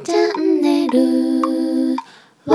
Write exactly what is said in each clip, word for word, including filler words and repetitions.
チャンネル。わ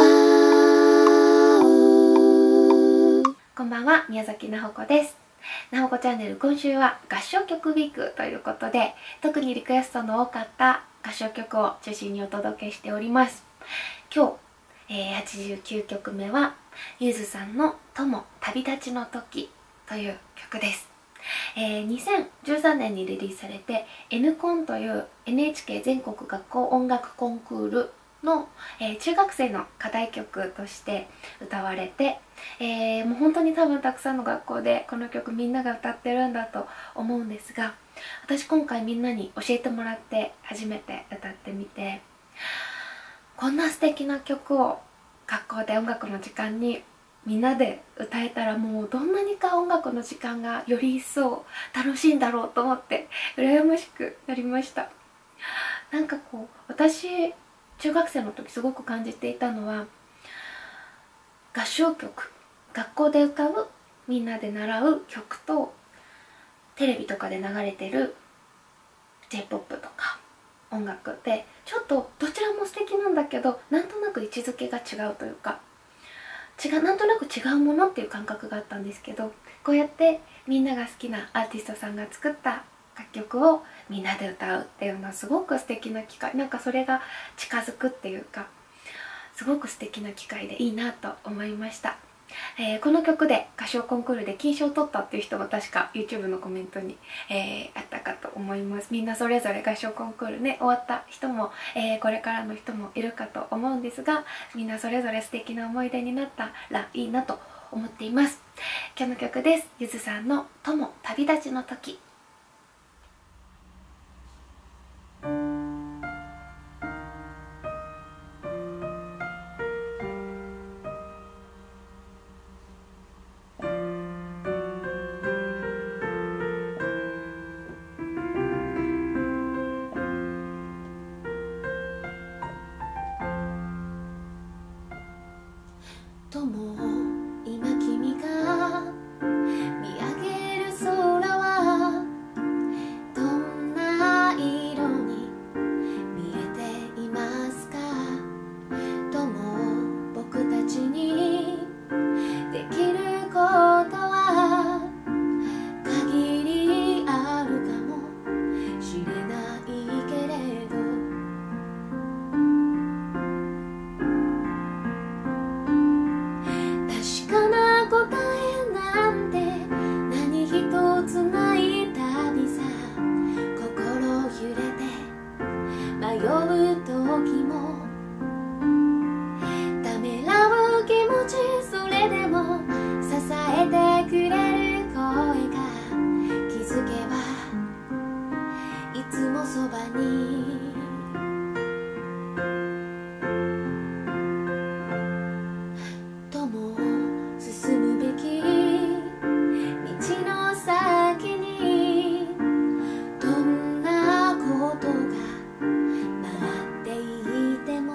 ーう。こんばんは、宮崎なほこです。なほこチャンネル、今週は合唱曲ウィークということで、特にリクエストの多かった合唱曲を中心にお届けしております。今日、えー、はちじゅうきゅうきょくめはゆずさんの「友旅立ちの時」という曲です。えー、にせんじゅうさんねんにリリースされて N コンという エヌエイチケー 全国学校音楽コンクールの、えー、中学生の課題曲として歌われて、えー、もう本当に多分たくさんの学校でこの曲みんなが歌ってるんだと思うんですが、私今回みんなに教えてもらって初めて歌ってみて、こんな素敵な曲を学校で音楽の時間にみんなで歌えたら、もうどんなにか音楽の時間がより一層楽しいんだろうと思って羨ましくなりました。なんかこう、私中学生の時すごく感じていたのは、合唱曲、学校で歌うみんなで習う曲とテレビとかで流れてる ジェイポップ とか音楽で、ちょっとどちらも素敵なんだけど、なんとなく位置づけが違うというか、違うなんとなく違うものっていう感覚があったんですけど、こうやってみんなが好きなアーティストさんが作った楽曲をみんなで歌うっていうのはすごく素敵な機会、なんかそれが近づくっていうか、すごく素敵な機会でいいなと思いました。えー、この曲で歌唱コンクールで金賞を取ったっていう人も確か YouTube のコメントに、えー、あったかと思います。みんなそれぞれ合唱コンクールね、終わった人も、えー、これからの人もいるかと思うんですが、みんなそれぞれ素敵な思い出になったらいいなと思っています。今日の曲です。ゆずさんの「友旅立ちの時」。 友、今君が見上げる空はどんな色に見えていますか。友、僕たちにできることは限りあるかもしれないけれど、確かな答えなんて何一つない旅さ。心揺れて迷う時も、ためらう気持ち、それでも支えてくれる声が、気づけばいつもそばに。友、進むべき道の先にどんなことが待っていても、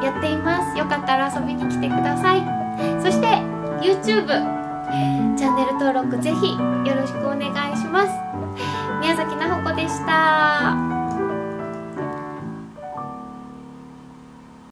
やっています。よかったら遊びに来てください。そして YouTube チャンネル登録ぜひよろしくお願いします。宮崎菜穂子でした。